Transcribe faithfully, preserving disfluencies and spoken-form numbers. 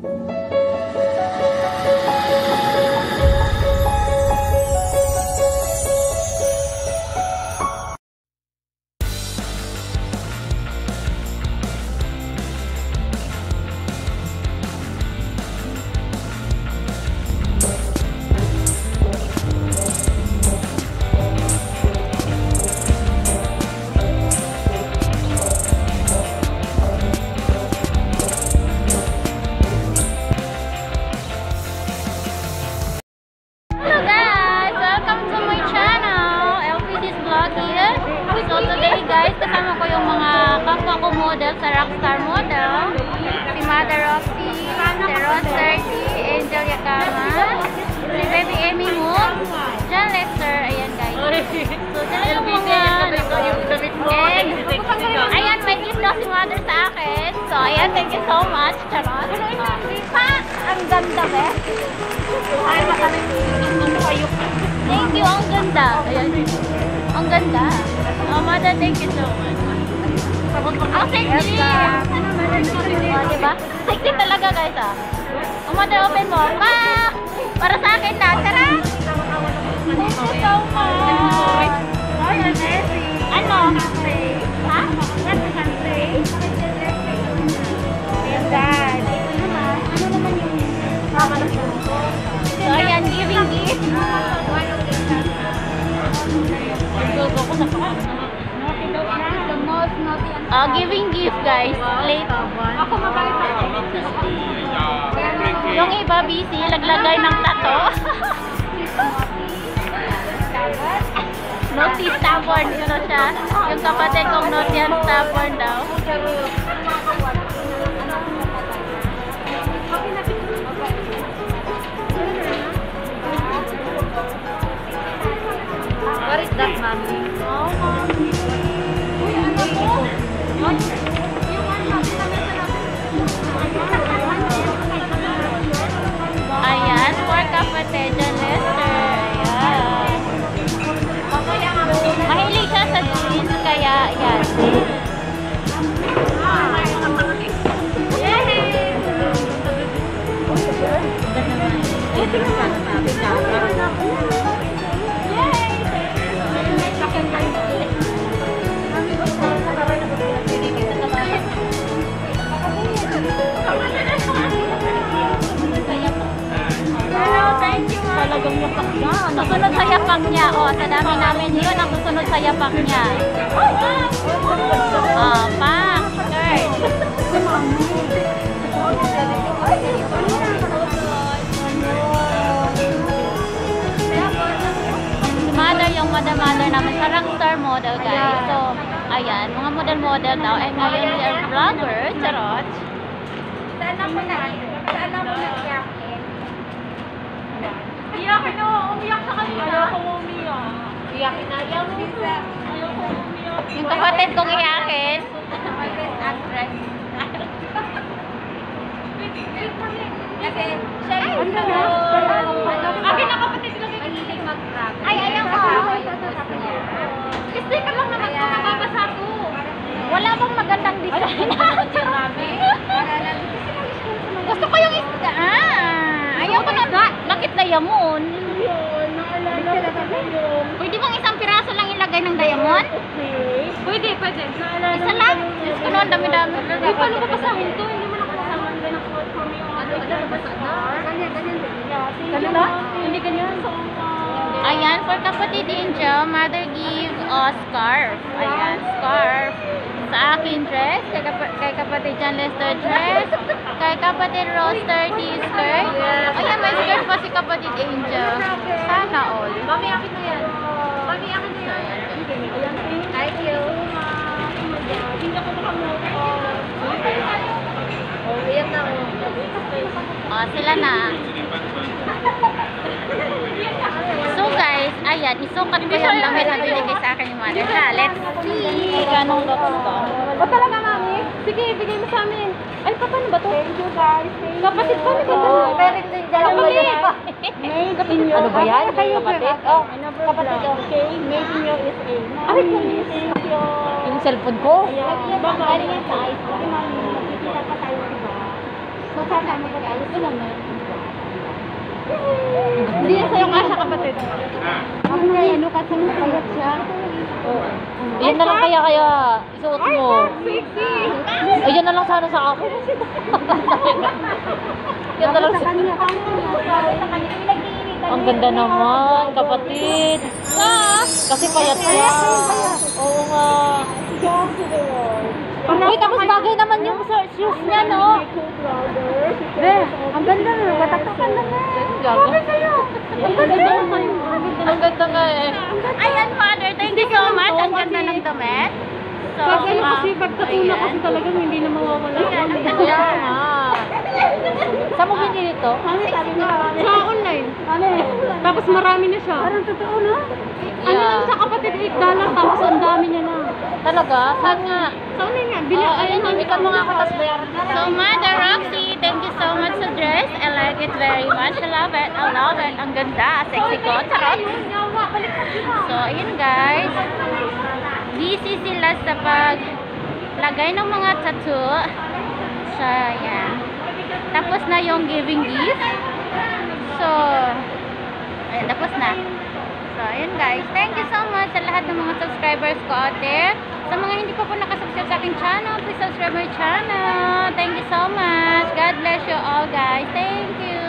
Model sa Rockstar Model, si Mother Roxy, si Ron thirty, Angel Yakama, si Baby Amy Moon, John Lester, ayan guys. So, dala yung mga and, ayan, may gift daw si Mother sa akin. So, ayan, thank you so much. Charot. Pa, ang ganda be. Thank you, ang ganda. Ayan, ang ganda. Oh, Mother, thank you so much. Ang sexy! Oh, diba? Sexy talaga guys ah. Oh, Mother, open mo. Pa! Para sa akin na. Tara! Thank you so much. Ano? Ha? Ayan guys. Ano naman yung so ayan, giving gift. Uh, giving gift guys. Late. Ako mabalik ako. Yung iba busy, laglagay ng tato. Naughty stubborn ito siya. Yung kapatid kong naughty and stubborn daw. What is that, mommy? Oh, mommy. Uy, ano po? Ayan, for kapatid John Lester. Ayan. Mahilig siya sa jeans, kaya ayan. Talagang yapak niya. Nasusunod sa yapak niya. O, sa dami namin yun, ang susunod sa yapak niya. O, pak, skirt. Si Mother, yung mother-mother namin sa Rockstar Model, guys. So, ayan, mga model-model daw. And ngayon, yung vlogger, charot. Saan ako na? Saan ako na-iyak? Iyakin na, umiyak sa kanila. Ayaw kong umiyak. Iyakin na. Ayaw mo. Ayaw kong umiyak. Yung kapatid kong iyakin. Kapatid actress. Kasi siya yung akin na kapatid lang yung mahilig mag-rap. Ay, ayaw ko. Kasi ka lang naman kung nababasa ko. Wala bang magandang design? Gusto ko yung isda. Ah, ayaw ko na. Bakit diamond? Pwede bang isang piraso lang ilagay ng diamond? Pwede, pwede. Isa lang? Diyos ko noon, dami-dami. Ay, paano babasahin to? Hindi mo nakabasahan ka ng quote from yung ano. Ganyan, ganyan. Ganyan ba? Hindi ganyan. Ayan, for kapatid Angel, Mother give a scarf. Ayan, scarf. Sa akin dress, kay, kap kay kapatid John Lester dress, kay kapatid Rose thirty skirt. Ayan, may skirt pa si kapatid Angel. Sana all. Mami, akin na yan. Mami, akin na yan. Thank you. Hindi ako makamove. Oh, iyak na ako. Oh, sila na. So guys, ayan, isukat ko yung damit na binigay sa akin ni Mother. Ha, let's see. Ganong looks ko. O talaga, mami? Sige, bigay mo sa amin. Ay, pa, paano ba to? Thank you, guys. Kapatid pa, may ganda. Meron din dyan. Kapatid. Ano ba yan? Kapatid? Oh, kapatid. Okay, made in U S A. Ay, thank you. Yung cellphone ko? Ayan. Baka yan sa ice. Mami, nakikita pa tayo, diba? Sasama ba tayo? Ito lang na. Hindi yan sa'yo kasha, kapatid. Ako na ano kasi napayat siya. Yan na lang kaya kaya isuot mo. Sexy! Ayan na lang sana sa akin. Yan na lang sa kanya. Ang ganda naman, kapatid. Kasi payat siya. Oo nga. Uy, tapos bagay naman yung shoes niya, no? Be, ang ganda na. Bataktakan na nga. Gago. Ang ganda na. Ang ganda nga eh. Ayan, Mother, thank you so much. Ang ganda ng damit. So, Pag ano kasi, um, pag tatuna kasi talagang hindi na mawawala. Kaya nga. Saan mo binili to? Sa online. Tapos marami na siya. Parang totoo na. Ano lang sa kapatid, eight dollars tapos ang dami niya na. Talaga? Saan nga? Sa online nga, bila Oh, ayun, ibikan mo nga ako, tapos bayaran na. So, Mother Roxy, thank you so much sa dress. I like it very much. I love it. I love it. Ang ganda. Sexy ko. Charot. So, ayun guys. Busy sila sa paglagay ng mga tattoo. So, yan. Tapos na yung giving gift. So, ayun, tapos na. So, ayun guys. Thank you so much sa lahat ng mga subscribers ko out there. Sa mga hindi pa po nakasubscribe sa aking channel, please subscribe my channel. Thank you so much. God bless you all guys. Thank you.